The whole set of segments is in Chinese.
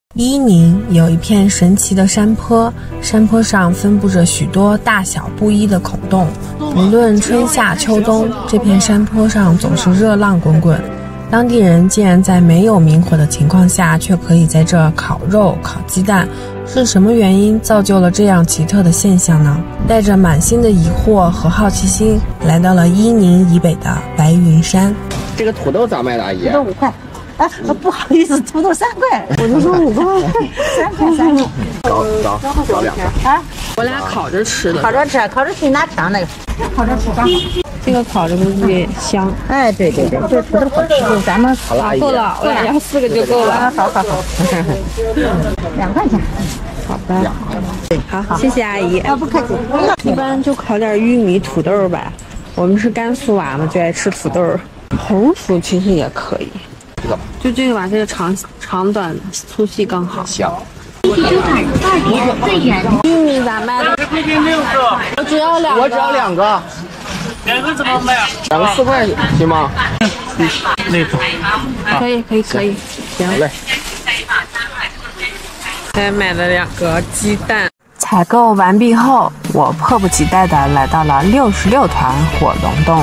伊宁有一片神奇的山坡，山坡上分布着许多大小不一的孔洞。无论春夏秋冬，这片山坡上总是热浪滚滚。当地人竟然在没有明火的情况下，却可以在这烤肉、烤鸡蛋，是什么原因造就了这样奇特的现象呢？带着满心的疑惑和好奇心，来到了伊宁以北的白云山。 这个土豆咋卖的，阿姨？ 土豆5块。啊，不好意思，土豆3块，我就说5块，3块。 找2个啊， 我俩烤着吃的。 烤着吃，你拿尝那个。烤着吃吧。 这个烤着不是也香？ 哎，对，这土豆好吃，咱们好了，阿姨。 够了，我俩要4个就够了。 好。2块钱。 好的。好，谢谢阿姨。 不客气。 一般就烤点玉米、土豆呗。我们是甘肃娃嘛，就爱吃土豆。红薯其实也可以。就这个吧，这个长短粗细刚好。 香。 7九段2点最远。 玉米咋卖的？我只要2个。 我只要2个。 2个怎么卖啊 ？2个4块行吗？ 那种。 可以。 行嘞。 还买了2个鸡蛋。采购完毕后，我迫不及待地来到了66团火龙洞。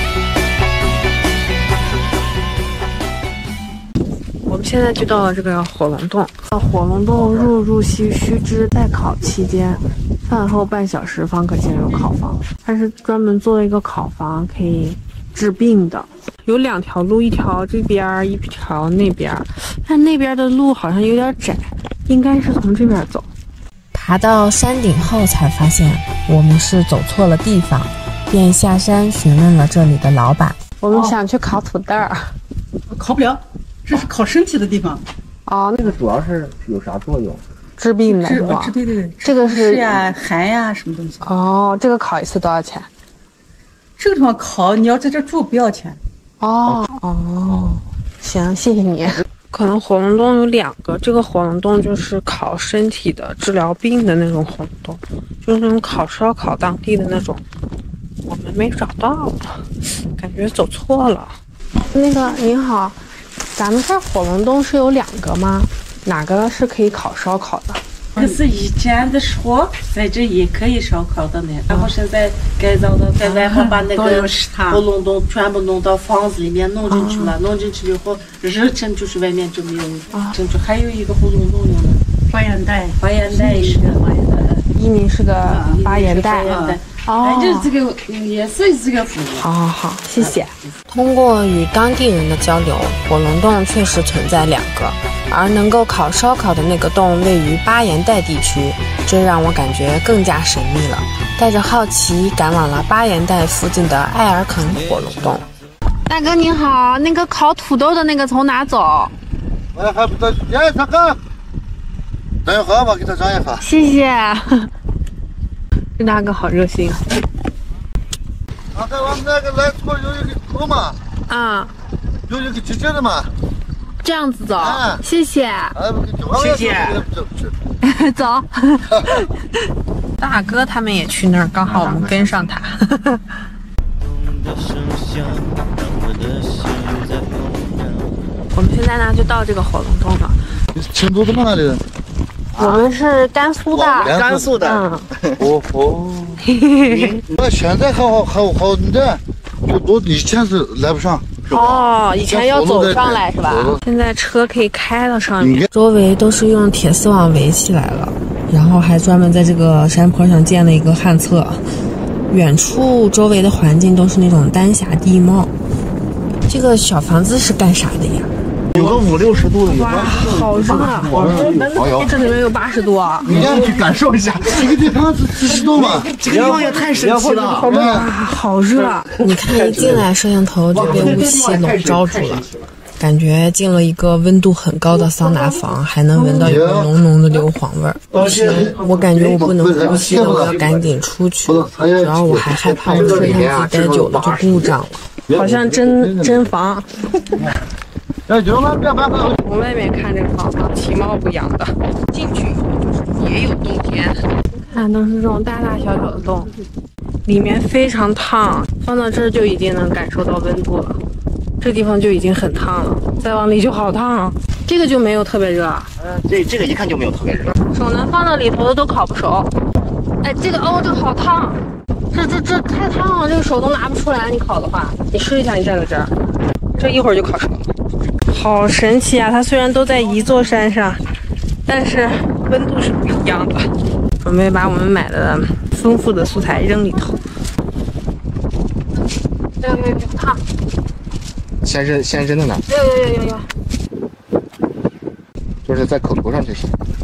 我们现在就到了这个火龙洞。火龙洞入息须知待考期间，饭后半小时方可进入烤房。它是专门做了一个烤房，可以治病的。有2条路，一条这边，一条那边。但那边的路好像有点窄，应该是从这边走。爬到山顶后才发现我们是走错了地方，便下山询问了这里的老板。我们想去烤土豆儿。 烤不了。这是烤身体的地方哦， 这个主要是有啥作用？ 治病的是吧？ 对， 这个是呀，寒呀，什么东西？ 哦，这个烤一次多少钱？ 这个地方烤，你要在这住不要钱。 哦，行，谢谢你。可能火龙洞有2个，这个火龙洞就是烤身体的、治疗病的那种火龙洞，就是那种烤烧烤当地的那种。我们没找到，感觉走错了。那个您好。咱们这儿火龙洞是有2个吗？哪个是可以烤烧烤的？ 可是以前的时候在这也可以烧烤的呢，然后现在改造的，在外面把那个火龙洞全部弄到房子里面弄进去了，弄进去以后热成就是外面就没有进去，还有一个火龙洞用的花园带一个花园带。 伊宁是个花园带。 就是这个也是这个服务。 好，谢谢。通过与当地人的交流，火龙洞确实存在2个，而能够烤烧烤的那个洞位于巴颜带地区，这让我感觉更加神秘了。带着好奇赶往了巴颜带附近的艾尔肯火龙洞。大哥您好，那个烤土豆的那个从哪走？ 我还不到烟他干，打电话吧，给他打电话。 谢谢。这大哥好热心。 刚才我们那个来错有一个沟嘛，有一个直接的嘛， 这样子走，谢谢， 谢谢， 走。大哥他们也去那儿，刚好我们跟上他。我们现在呢就到这个火龙洞了。 成都的哪里人？ 我们是甘肃的。 甘肃的。 那现在好的，就多以前是来不上。 以前要走上来是吧？现在车可以开到上面，周围都是用铁丝网围起来了，然后还专门在这个山坡上建了一个旱厕。远处周围的环境都是那种丹霞地貌。这个小房子是干啥的呀？ 有个50-60度的， 哇，好热啊！这里面有80度啊！ 你要去感受一下，这个地方是40度嘛？ 这个地方也太神奇了！ 哇，好热！你看，一进来摄像头就被雾气笼罩住了，感觉进了一个温度很高的桑拿房，还能闻到一股浓浓的硫磺味儿。不行，我感觉我不能呼吸了，我要赶紧出去。主要我还害怕我摄像机待久了就故障了，好像真房。从外面看这个房子其貌不扬的，进去以后就是也有洞天，看都是这种大大小小的洞，里面非常烫，放到这儿就已经能感受到温度了。这地方就已经很烫了，再往里就好烫。 这个就没有特别热。 这个一看就没有特别热。 手能放到里头的都烤不熟。哎，这个这个好烫，这太烫了，这个手都拿不出来。你烤的话，你试一下，你站在这儿，这一会儿就烤熟了。好神奇啊！它虽然都在一座山上，但是温度是不一样的。准备把我们买的丰富的素材扔里头。有烫。 先扔在哪？ 有。 就是在口头上就行。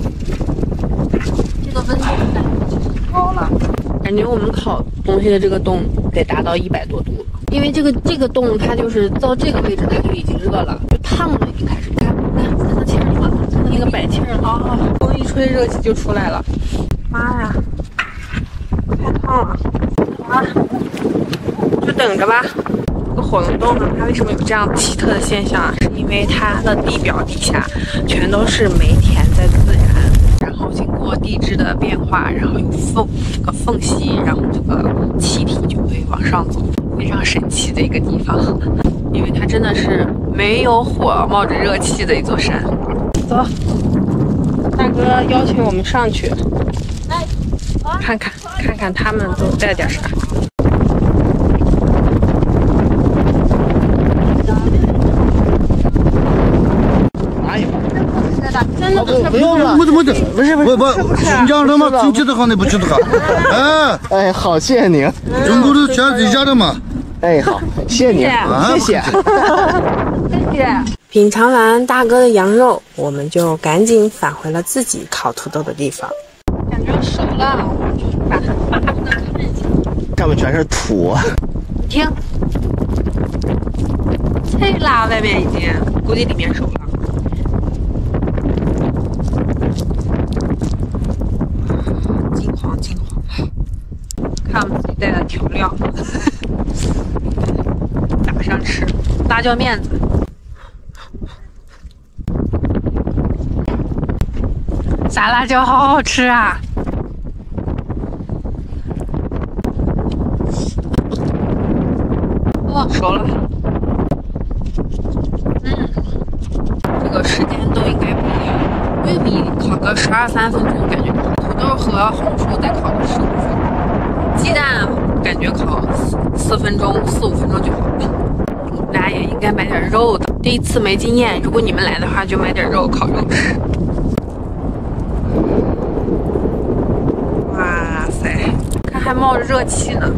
这个温度高了，感觉我们烤东西的这个洞得达到100多度了，因为这个洞它就是到这个位置它就已经热了，就烫了已经开始。看它气儿了，那个摆气儿了，风一吹热气就出来了。妈呀，太烫了！啊，就等着吧。这个火龙洞呢，它为什么有这样奇特的现象啊？是因为它的地表底下全都是煤田在自燃，然后经过地质的变化，然后有这个缝隙，然后这个气体就会往上走，非常神奇的一个地方。因为它真的是没有火冒着热气的一座山。走，大哥邀请我们上去，看看他们都带点啥。 不用了， 不新疆的嘛，亲戚的好，你不吃的好。 哎，好，谢谢您。 中国的全是一家的嘛。 哎，好，谢谢您，谢谢。 谢谢。品尝完大哥的羊肉，我们就赶紧返回了自己烤土豆的地方。感觉熟了，我们就把它拔出来看一下。 上面全是土。 你听，脆啦，外面已经，估计里面熟了。金黄的，看我们自己带的调料，打上吃，辣椒面子。撒辣椒好好吃啊！哇，熟了。这个时间都应该不一样。玉米烤个12、13分钟，感觉土豆和红薯再烤个15分钟，鸡蛋感觉烤4、5分钟就好了。我们俩也应该买点肉的，第一次没经验，如果你们来的话，就买点肉烤肉吃。哇塞，看还冒着热气呢。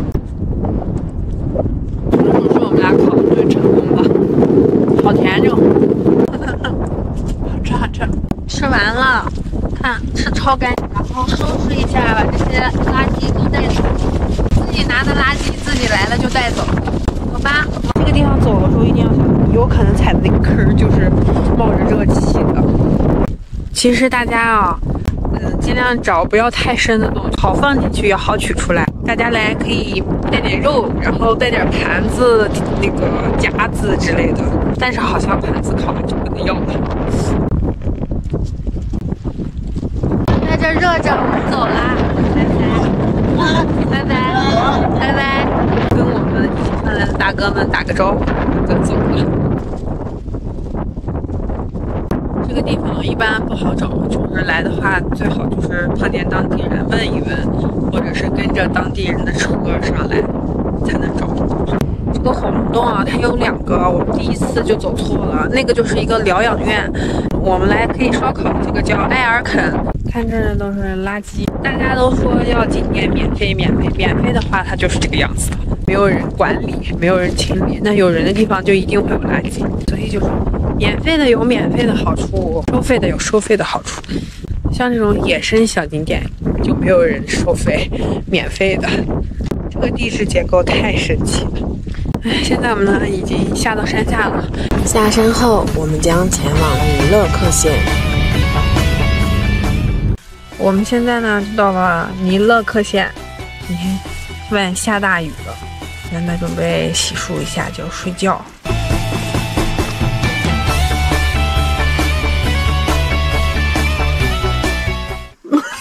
红薯是我们俩烤的最成功的，好甜肉，好吃。吃完了，看吃超干净，然后收拾一下，把这些垃圾都带走。自己拿的垃圾自己来了就带走，走吧。这个地方走的时候一定要小心，有可能踩的那个坑就是冒着热气的。其实大家啊，尽量找不要太深的洞，好放进去也好取出来。大家来可以带点肉，然后带点盘子、那个夹子之类的。但是好像盘子烤了就不能要了。在这热着，我们走啦，拜拜，跟我们一起上来的大哥们打个招呼，就走了。这个地方一般不好找，就是来的话最好就是碰见当地人问一问，或者是跟着当地人的车上来才能找。这个火龙洞啊，它有2个，我们第一次就走错了，那个就是一个疗养院，我们来可以烧烤，这个叫埃尔肯。看这都是垃圾，大家都说要景点免费的话，它就是这个样子的，没有人管理，没有人清理，那有人的地方就一定会有垃圾，所以就是免费的有免费的好处，收费的有收费的好处。像这种野生小景点就没有人收费，免费的。这个地质结构太神奇了。现在我们呢已经下到山下了，下山后我们将前往尼勒克县。我们现在呢就到了尼勒克县，你看外下大雨了，现在准备洗漱一下就睡觉。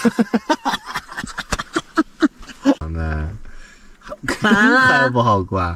完了，还不好关。